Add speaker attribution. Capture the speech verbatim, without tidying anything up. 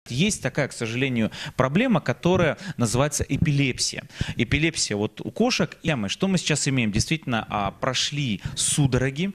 Speaker 1: Есть такая, к сожалению, проблема, которая называется эпилепсия. Эпилепсия вот у кошек. И мы, что мы сейчас имеем? Действительно, а, прошли судороги,